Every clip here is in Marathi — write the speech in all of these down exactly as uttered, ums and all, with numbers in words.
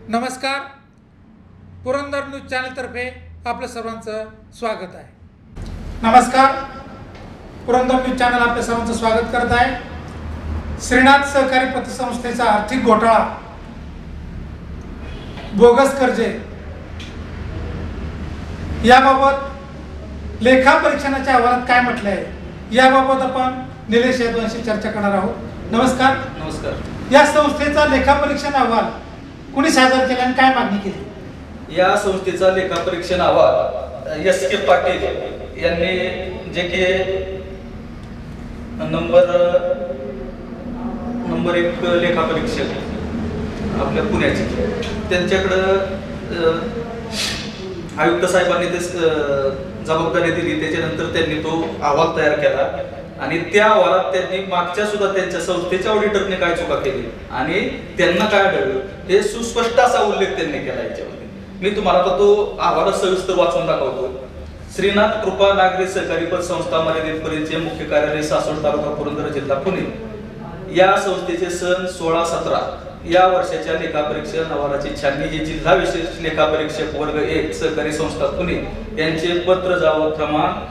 नमस्कार, पुरंदर न्यूज चॅनलतर्फे आपलं सर्वांचं स्वागत आहे. नमस्कार, पुरंदर न्यूज चॅनल आपल्या सर्वांचं स्वागत करत आहे. श्रीनाथ सहकारी पतसंस्थेचा आर्थिक घोटाळा, बोगस कर्जे याबाबत लेखा परीक्षणाच्या अहवालात काय म्हटले आहे याबाबत आपण निलेश यादवांशी चर्चा करणार आहोत. नमस्कार. नमस्कार. या संस्थेचा लेखा परीक्षण अहवाल कुणी सादर केला आणि काय मागणी केली? या संस्थेचा लेखा परीक्षण अहवाल एस के पाटील यांनी जे की नंबर नंबर एक लेखा परीक्षक आपल्या पुण्याचे, त्यांच्याकडं आयुक्त साहेबांनी ते जबाबदारी दिली. त्याच्यानंतर त्यांनी तो अहवाल तयार केला आणि त्या अहवालात त्यांनी मागच्या सुद्धा त्यांच्या संस्थेच्या ऑडिटरने काय चुका केली आणि त्यांना काय आढळलं हे सुस्पष्ट असा उल्लेख त्यांनी केला याच्यामध्ये. मी तुम्हाला आता तो अहवाल सविस्तर वाचून दाखवतो. श्रीनाथ कृपा नागरी सहकारी पतसंस्था मर्यादित परिचय, मुख्य कार्यालय सासवड, तालुका पुरंदर, जिल्हा पुणे. या संस्थेचे सन सोळा सतरा या वर्षाच्या लेखा परीक्षण अहवालाची छाननी ही जिल्हा विशेष लेखा परीक्षक वर्ग एक सहकारी संस्था पुणे यांचे पत्र जावं क्रमांक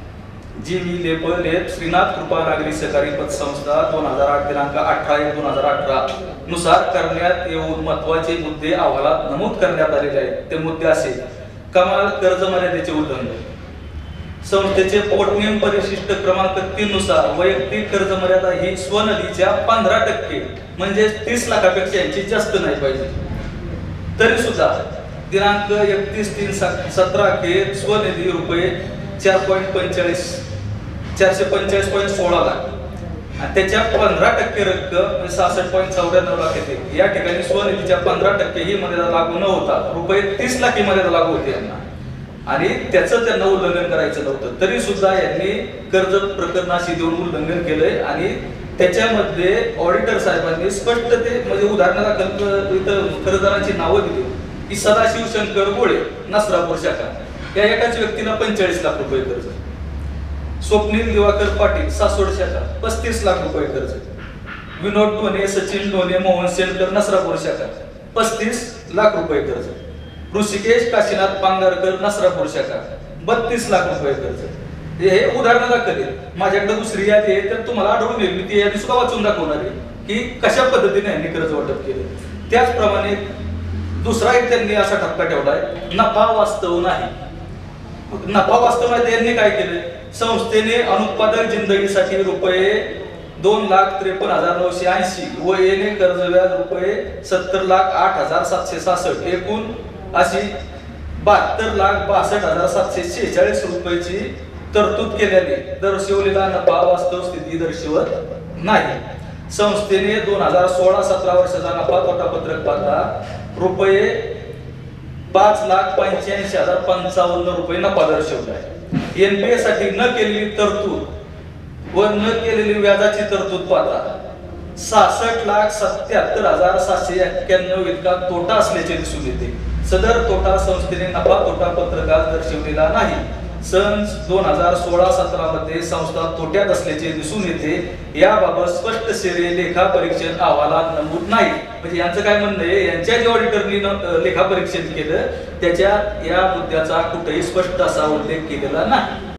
जी व्ही लेबल लेप श्रीनाथ कृपा नागरी सहकारी पतसंस्था दोन हजार आठ दिनांक अठरा एक दोन हजार अठरा नुसार करण्यात येऊन महत्वाचे मुद्दे अहवालात नमूद करण्यात आलेले आहेत. ते मुद्दे असे: कमाल कर्ज मर्यादेचे उल्लंघन, संस्थेचे पोटनियम परिशिष्ट क्रमांक तीन नुसार वैयक्तिक कर्ज मर्यादा ही स्वनिधीच्या पंधरा टक्के म्हणजे तीस लाखापेक्षा यांची जास्त नाही पाहिजे. तरी सुद्धा दिनांक एकतीस तीन सतरा अखेर स्वनिधी रुपये चार पॉईंट पंचेचाळीस चारशे पंचेचाळीस पॉईंट सोळा लाख आणि त्याच्या पंधरा टक्के रक्कम सहासष्ट पॉईंट चौऱ्याण्णव लाख येते. या ठिकाणी स्वनिधीच्या पंधरा टक्के ही मर्यादा लागू न होता रुपये तीस लाख ही मर्यादा लागू होती यांना आणि त्याचं त्यांना उल्लंघन करायचं नव्हतं. तरी सुद्धा यांनी कर्ज प्रकरणाशी देऊन उल्लंघन केलंय आणि त्याच्यामध्ये ऑडिटर साहेबांनी स्पष्ट ते म्हणजे उदाहरणादाखल इथं कर्जदारांची नावं दिली की सदाशिव शंकर गोळे नसरापूर शाखा या एकाच व्यक्तीला पंचेचाळीस लाख रुपये कर्ज, स्वप्नील दिवाकर पाटील सासवड शाखा पस्तीस लाख रुपये कर्ज, विनोद ढोणे सचिन ढोणे मोहन सेनकर नसरापूर शाखा पस्तीस लाख रुपये कर्ज, ऋषिकेश काशीनाथ पांगारकर नसरापूर शाखा बत्तीस लाख रुपये कर्ज. हे उदाहरण दाखवले. माझ्याकडे दुसरी यादी आहे तर तुम्हाला आढळून येईल. मी ती यादी सुद्धा वाचून दाखवणार आहे की कशा पद्धतीने यांनी कर्ज वाटप केले. त्याचप्रमाणे दुसरा एक त्यांनी असा ठपका ठेवलाय, नफा वास्तव नाही. नफा वास्तव नाही यांनी काय केले, संस्थेने अनुत्पादक जिंदगीसाठी रुपये दोन लाख त्रेपन्न हजार नऊशे ऐंशी व येणे कर्ज व्याज रुपये सत्तर लाख आठ हजार सातशे सहासष्ट एकूण अशी बहात्तर लाख बासष्ट हजार सातशे शेहेचाळीस रुपयाची तरतूद केल्याने दर्शवलेला नफा वास्तव स्थिती दर्शवत नाही. संस्थेने दोन हजार सोळा सतरा वर्षाचा नफा तोटा पत्रक पाहता रुपये पाच लाख पंच्याऐंशी हजार पंचावन्न रुपये नफा दर्शवलाय. एनपीए साठी न केलेली तरतूद व न केलेली व्याजाची तरतूद पाहता सहासष्ट लाख सत्याहत्तर हजार सातशे एक्क्याण्णव इतका तोटा असल्याचे दिसून येते. सदर तोटा संस्थेने नफा तोटा पत्रकात दर्शवलेला नाही. सन दोन हजार सोळा सतरा मध्ये संस्था तोट्यात असल्याचे दिसून येते. याबाबत स्पष्ट श्रेय लेखा परीक्षण अहवालात नमूद नाही. म्हणजे यांचं काय म्हणणं आहे, यांच्या जे ऑडिटरनी लेखा परीक्षण केलं त्याच्यात या मुद्द्याचा कुठेही स्पष्ट असा उल्लेख केलेला नाही.